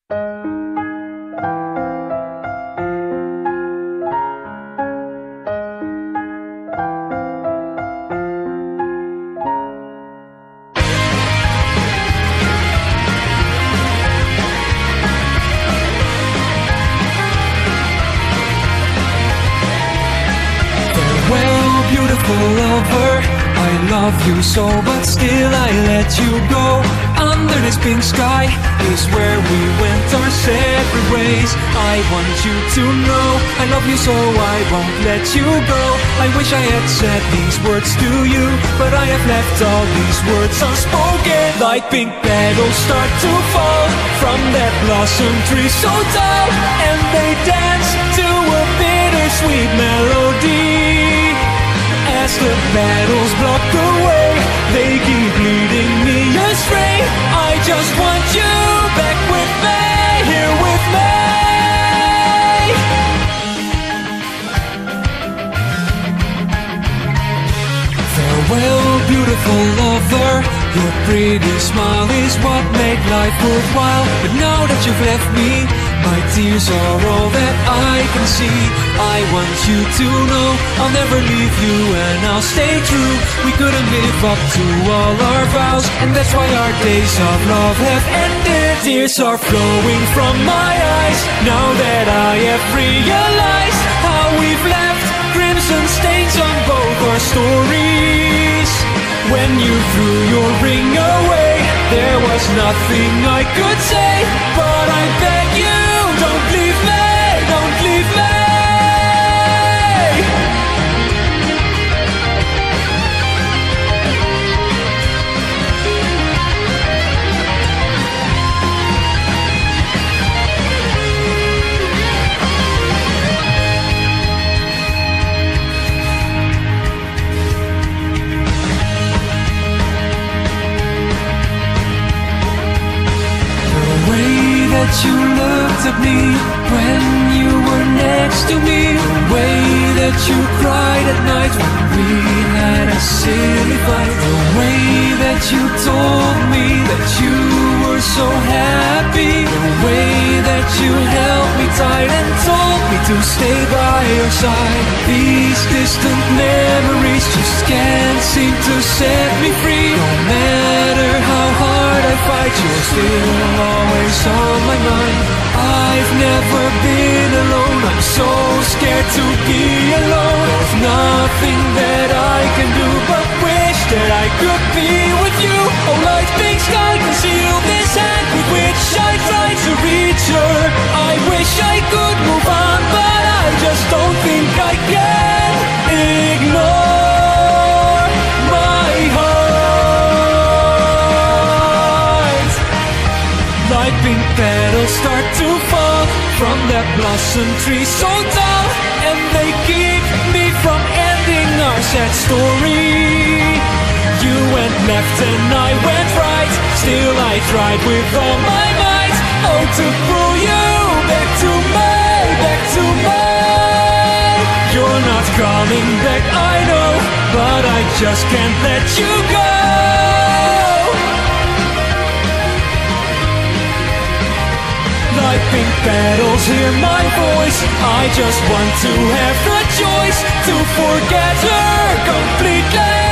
Lover, I love you so, but still I let you go. Under this pink sky is where we went our separate ways. I want you to know I love you so I won't let you go. I wish I had said these words to you, but I have left all these words unspoken. Like pink petals start to fall from that blossom tree so tall, and they dance to a bittersweet melody. As the petals block the way, they keep leading me astray. I just want you back with me, here with me. Farewell, beautiful lover. Your pretty smile is what made life worthwhile. But now that you've left me, my tears are all that I can see. I want you to know I'll never leave you and I'll stay true. We couldn't live up to all our vows, and that's why our days of love have ended. Tears are flowing from my eyes now that I have realized how we've left crimson stains on both our stories. When you threw your ring away, there was nothing I could say, but I beg you, don't leave me, don't leave me. That you looked at me when you were next to me, the way that you cried at night when we had a silly fight, the way that you told me that you were so happy, the way that you held me tight and told me to stay by your side. These distant memories just can't seem to set me free. No matter how hard I fight, you're still always on my mind. I've never been alone, I'm so scared to be alone. There's nothing that I can do but wish that I could be with you. Oh, like pink sky conceal this hand with which I try to reach her. I wish I could move on, but I just don't think I can ignore my heart. Like pink petals start to fall from that blossom tree so tall, and they keep me from ending our sad story. You went left and I went right, still I tried with all my might. Oh, to pull you back to me, back to me. You're not coming back, I know, but I just can't let you go. Like pink petals, hear my voice. I just want to have the choice to forget her completely.